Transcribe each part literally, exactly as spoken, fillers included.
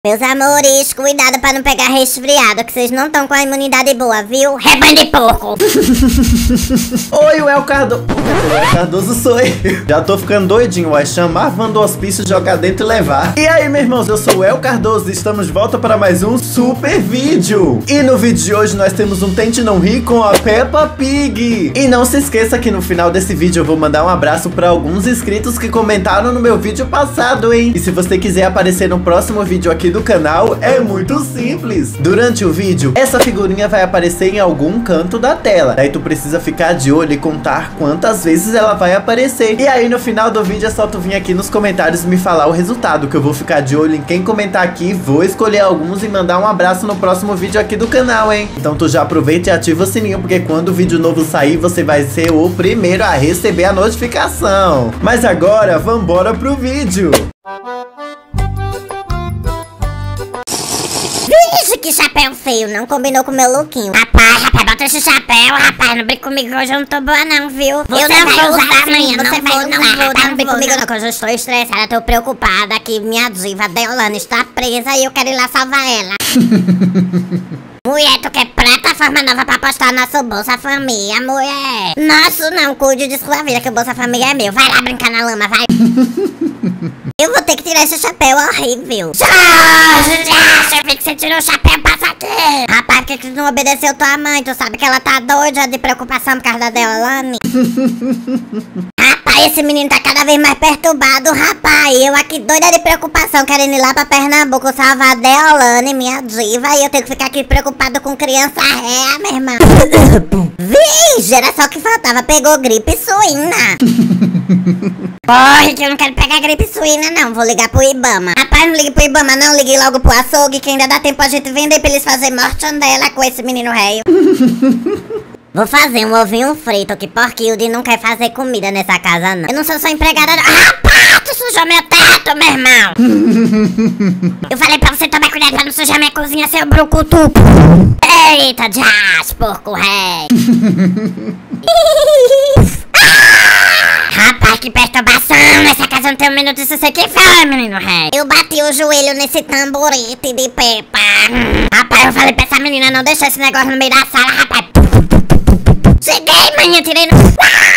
Meus amores, cuidado pra não pegar resfriado, que vocês não estão com a imunidade boa, viu? Rebanho de porco! Oi, o El Cardoso. O El Cardoso sou eu. Já tô ficando doidinho, vai chamar Van do hospício, jogar dentro e levar. E aí, meus irmãos, eu sou o El Cardoso e estamos de volta para mais um super vídeo. E no vídeo de hoje nós temos um Tente Não Rir com a Peppa Pig. E não se esqueça que no final desse vídeo eu vou mandar um abraço para alguns inscritos que comentaram no meu vídeo passado, hein? E se você quiser aparecer no próximo vídeo aqui do canal, é muito simples. Durante o vídeo, essa figurinha vai aparecer em algum canto da tela. Aí tu precisa ficar de olho e contar quantas vezes ela vai aparecer. E aí no final do vídeo é só tu vir aqui nos comentários me falar o resultado, que eu vou ficar de olho em quem comentar aqui, vou escolher alguns e mandar um abraço no próximo vídeo aqui do canal, hein? Então tu já aproveita e ativa o sininho, porque quando o vídeo novo sair, você vai ser o primeiro a receber a notificação. Mas agora, vambora pro vídeo. Vixe, que chapéu feio, não combinou com o meu lookinho. Rapaz, rapaz, bota esse chapéu, rapaz, não brinca comigo, hoje eu não tô boa não, viu? Você eu não vai vou usar usar amanhã, amanhã, você não vai vou, não usar, vou, rapaz, não não brinca vou, comigo não. não, que hoje eu estou estressada, tô preocupada que minha diva Deolane está presa e eu quero ir lá salvar ela. Mulher, tu quer plataforma nova pra postar nosso Bolsa Família, mulher? Nosso não, cuide de sua vida, que o Bolsa Família é meu. Vai lá brincar na lama, vai. Eu vou ter que tirar esse chapéu horrível. Jorge, já, eu vi que você tirou o chapéu, passa aqui. Rapaz, por que que tu não obedeceu tua mãe? Tu sabe que ela tá doida de preocupação por causa da Deolane? Rapaz, esse menino tá cada vez mais perturbado, rapaz. Eu aqui doida de preocupação, querendo ir lá pra Pernambuco salvar a Deolane, minha diva. E eu tenho que ficar aqui preocupado com criança réa, meu irmão. Vixe, era só o que faltava. Pegou gripe suína. Corre que eu não quero pegar gripe suína não, vou ligar pro Ibama. Rapaz, não ligue pro Ibama não, ligue logo pro açougue, que ainda dá tempo a gente vender pra eles fazerem mortandela com esse menino réio. Vou fazer um ovinho frito, que Porquilde não quer fazer comida nessa casa não. Eu não sou só empregada não. Rapaz, tu sujou meu teto, meu irmão. Eu falei pra você tomar cuidado pra não sujar minha cozinha, seu brucutu. Eita, jazz, porco rei. Rapaz, que perturbação! Nessa casa não tem um minuto, isso você que fala, menino rei. Eu bati o joelho nesse tamborete de Peppa. Rapaz, eu falei pra essa menina não deixar esse negócio no meio da sala, rapaz. Cheguei, mãe, eu tirei no...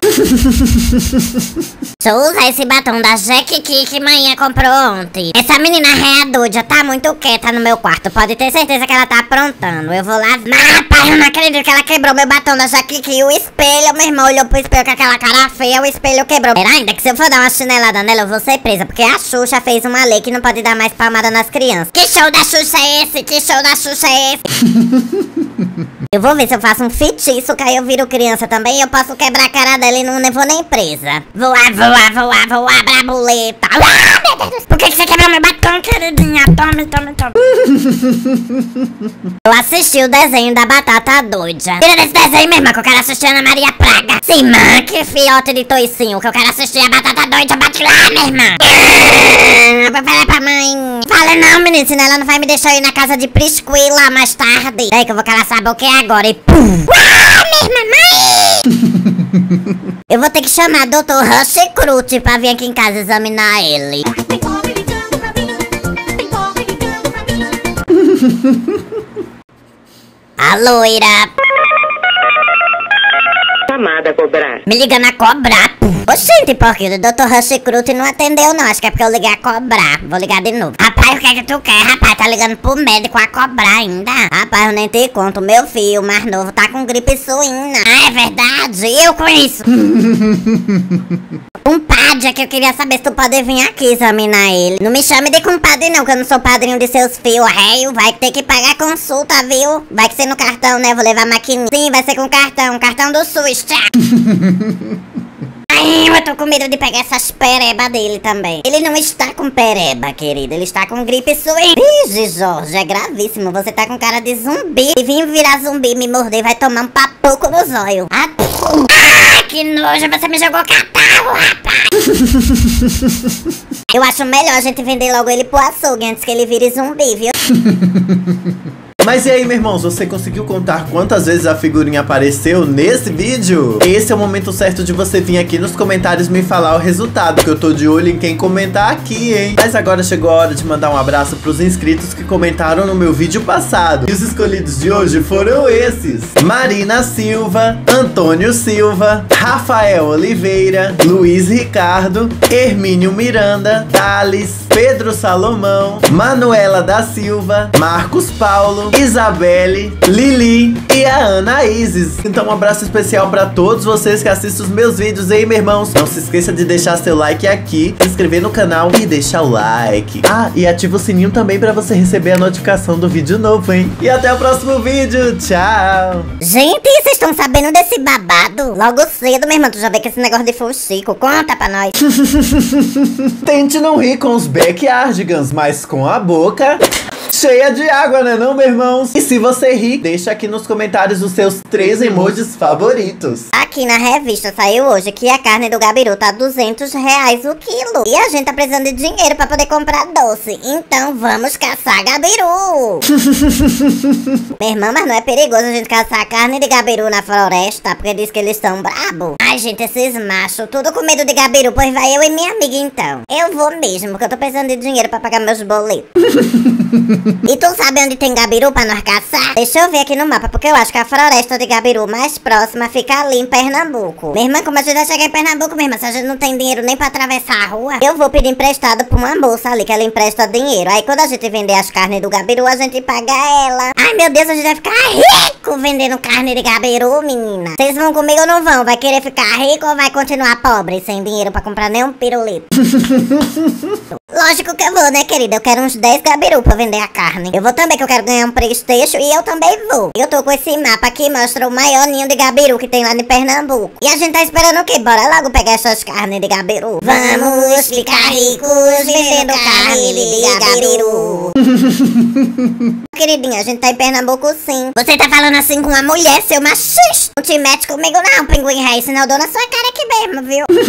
Deixa eu usar esse batom da Jack que manhã comprou ontem. Essa menina réa doida tá muito quieta no meu quarto. Pode ter certeza que ela tá aprontando. Eu vou lá... Mas, rapaz, eu não acredito que ela quebrou meu batom da Jack que o espelho, meu irmão olhou pro espelho com aquela cara feia, o espelho quebrou. Era ainda que se eu for dar uma chinelada nela, eu vou ser presa. Porque a Xuxa fez uma lei que não pode dar mais palmada nas crianças. Que show da Xuxa é esse? Que show da Xuxa é esse? Eu vou ver se eu faço um feitiço, que aí eu viro criança também e eu posso quebrar a cara dela e não vou nem presa. Voar, voar, voar, voar, brabuleta. Ah, meu Deus! Por que que você quebrou meu batom, queridinha? Tome, tome, tome. Eu assisti o desenho da Batata Doida. Tira desse desenho mesmo, que eu quero assistir a Ana Maria Praga. Sim, mãe, que fiote de toicinho, que eu quero assistir a Batata Doida. Bate lá, minha irmã. Vou falar pra mãe. Fala não, menino, senão ela não vai me deixar ir na casa de Prisqui lá mais tarde. Daí que eu vou calar essa boca agora e pum! Ah, minha mamãe! Eu vou ter que chamar doutor Rush Crute pra vir aqui em casa examinar ele. A loira. Chamada a cobrar. Me ligando a cobrar. Oxente, porque o doutor Rush Crute não atendeu não. Acho que é porque eu liguei a cobrar. Vou ligar de novo. Rapaz, o que é que tu quer? Rapaz, tá ligando pro médico a cobrar ainda. Rapaz, eu nem te conto. Meu filho, mais novo, tá com gripe suína. Ah, é verdade? Eu com isso. Compadre, que eu queria saber se tu pode vir aqui examinar ele. Não me chame de compadre não, que eu não sou padrinho de seus filhos, réio. Vai ter que pagar consulta, viu? Vai que ser no cartão, né? Vou levar a maquininha. Sim, vai ser com cartão. Cartão do SUS, tchau. Ai, eu tô com medo de pegar essas pereba dele também. Ele não está com pereba, querido. Ele está com gripe suína. Ih, Jorge, é gravíssimo. Você tá com cara de zumbi. E vim virar zumbi, me morder, vai tomar um papuco no zóio. Ah, ah, que nojo. Você me jogou catarro, rapaz. Eu acho melhor a gente vender logo ele pro açougue antes que ele vire zumbi, viu? Mas e aí, meus irmãos, você conseguiu contar quantas vezes a figurinha apareceu nesse vídeo? Esse é o momento certo de você vir aqui nos comentários me falar o resultado, que eu tô de olho em quem comentar aqui, hein? Mas agora chegou a hora de mandar um abraço pros inscritos que comentaram no meu vídeo passado. E os escolhidos de hoje foram esses: Marina Silva, Antônio Silva, Rafael Oliveira, Luiz Ricardo, Hermínio Miranda, Thales, Pedro Salomão, Manuela da Silva, Marcos Paulo, Isabelle, Lili e a Ana Isis. Então um abraço especial pra todos vocês que assistem os meus vídeos, hein, meus irmãos? Não se esqueça de deixar seu like aqui, se inscrever no canal e deixar o like. Ah, e ativa o sininho também pra você receber a notificação do vídeo novo, hein? E até o próximo vídeo, tchau! Gente, vocês estão sabendo desse babado? Logo cedo, meu irmão, tu já vê que esse negócio de fuxico, conta pra nós. Tente não rir com os backyardigans, mas com a boca cheia de água, né não, meus irmãos? E se você rir, deixa aqui nos comentários os seus três emojis favoritos. Aqui na revista saiu hoje que a carne do gabiru tá duzentos reais o quilo. E a gente tá precisando de dinheiro pra poder comprar doce. Então vamos caçar gabiru. Meu irmão, mas não é perigoso a gente caçar carne de gabiru na floresta? Porque diz que eles são brabo. Ai, gente, esses machos, tudo com medo de gabiru. Pois vai eu e minha amiga então. Eu vou mesmo, porque eu tô precisando de dinheiro pra pagar meus boletos. E tu sabe onde tem gabiru pra nós caçar? Deixa eu ver aqui no mapa, porque eu acho que a floresta de gabiru mais próxima fica ali em Pernambuco. Minha irmã, como a gente vai chegar em Pernambuco, minha irmã, se a gente não tem dinheiro nem pra atravessar a rua, eu vou pedir emprestado pra uma moça ali, que ela empresta dinheiro. Aí quando a gente vender as carnes do gabiru, a gente paga ela. Ai, meu Deus, a gente vai ficar rico vendendo carne de gabiru, menina. Vocês vão comigo ou não vão? Vai querer ficar rico ou vai continuar pobre, sem dinheiro pra comprar nenhum pirulito? Lógico que eu vou, né, querida? Eu quero uns dez gabiru pra vender a carne. Eu vou também, que eu quero ganhar um Playstation, e eu também vou. Eu tô com esse mapa aqui, mostra o maior ninho de gabiru que tem lá em Pernambuco. E a gente tá esperando o quê? Bora logo pegar essas carnes de gabiru. Vamos ficar ricos vendendo carne de gabiru. Queridinha, a gente tá em Pernambuco sim. Você tá falando assim com uma mulher, seu machista. Não te mete comigo não, pinguim rei, senão eu dou na sua cara aqui mesmo,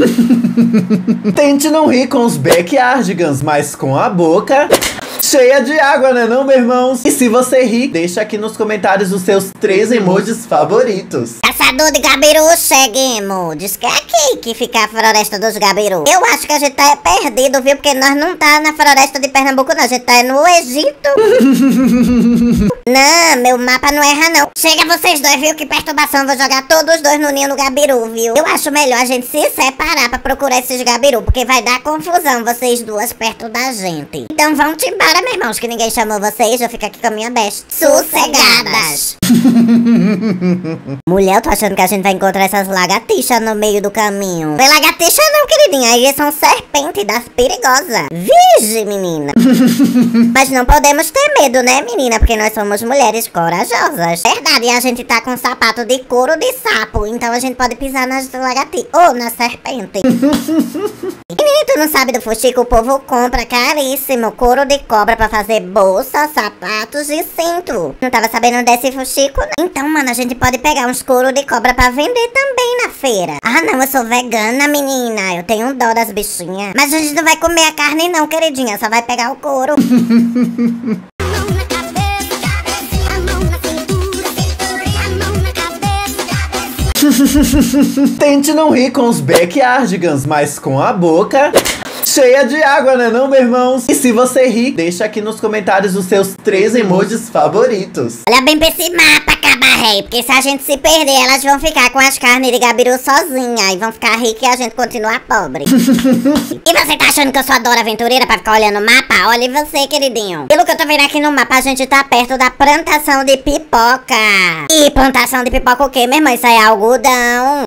viu? Tente não rir com os backyardigans, mas com a boca cheia de água, né não, meus irmãos? E se você rir, deixa aqui nos comentários os seus três emojis favoritos. Caçador de gabiru, cheguemos. Diz que é aqui que fica a floresta dos gabiru. Eu acho que a gente tá perdido, viu? Porque nós não tá na floresta de Pernambuco, não. A gente tá no Egito. Não, meu mapa não erra, não. Chega vocês dois, viu? Que perturbação. Vou jogar todos os dois no ninho do gabiru, viu? Eu acho melhor a gente se separar pra procurar esses gabiru, porque vai dar confusão vocês duas perto da gente. Então vamos embora, meus irmãos, que ninguém chamou vocês. Eu fico aqui com a minha besta. Sossegadas. Mulher, eu tô achando que a gente vai encontrar essas lagartixas no meio do caminho. Não é lagartixa não, queridinha. Aí são serpentes das perigosas. Vige, menina. Mas não podemos ter medo, né, menina? Porque nós somos mulheres corajosas. Verdade, e a gente tá com sapato de couro de sapo. Então a gente pode pisar nas lagartixas. Ou na serpente. Menina, tu não sabe do fuxico? O povo compra caríssimo couro de cobra pra fazer bolsa, sapatos e cinto. Não tava sabendo desse fuxico, não? Então, mano, a gente pode pegar uns couro de cobra pra vender também na feira. Ah, não, eu sou vegana, menina. Eu tenho dó das bichinhas. Mas a gente não vai comer a carne não, queridinha. Só vai pegar o couro. Tente não rir com os backyardigans, mas com a boca cheia de água, né não, meus irmãos? E se você rir, deixa aqui nos comentários os seus três emojis favoritos. Olha bem pra esse mapa, cabarrei, porque se a gente se perder, elas vão ficar com as carnes de gabiru sozinha e vão ficar ricas e a gente continuar pobre. E você tá achando que eu sou a Dora Aventureira pra ficar olhando o mapa? Olha você, queridinho. Pelo que eu tô vendo aqui no mapa, a gente tá perto da plantação de pipoca. E plantação de pipoca o quê, minha irmã? Isso aí é algodão.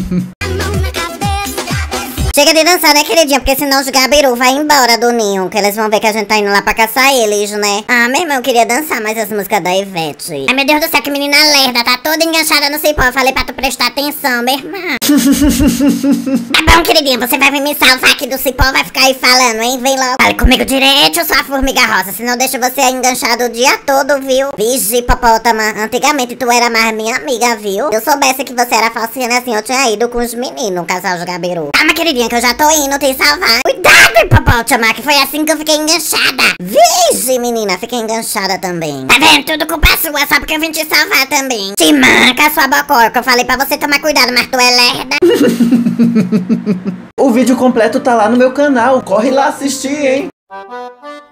Chega de dançar, né, queridinha? Porque senão os gabiru vai embora do ninho, que eles vão ver que a gente tá indo lá pra caçar eles, né? Ah, meu irmão, eu queria dançar mais as músicas da Ivete. Ai, meu Deus do céu, que menina lerda, tá toda enganchada no cipó. Eu falei pra tu prestar atenção, minha irmã. Tá bom, queridinha, você vai vir me salvar aqui do cipó, vai ficar aí falando, hein? Vem logo. Fale comigo direito, sua formiga rosa, senão deixa você aí enganchado o dia todo, viu? Vigi, hipopótama, antigamente tu era mais minha amiga, viu? Se eu soubesse que você era falsinha assim, eu tinha ido com os meninos, casal de gabiru. Calma, queridinha, que eu já tô indo te salvar. Cuidado! Ave, Popó, chamar que foi assim que eu fiquei enganchada. Vixe, menina, fiquei enganchada também. Tá vendo? Tudo culpa sua, só porque eu vim te salvar também. Te manca, sua bocó, que eu falei pra você tomar cuidado, mas tu é lerda. O vídeo completo tá lá no meu canal, corre lá assistir, hein?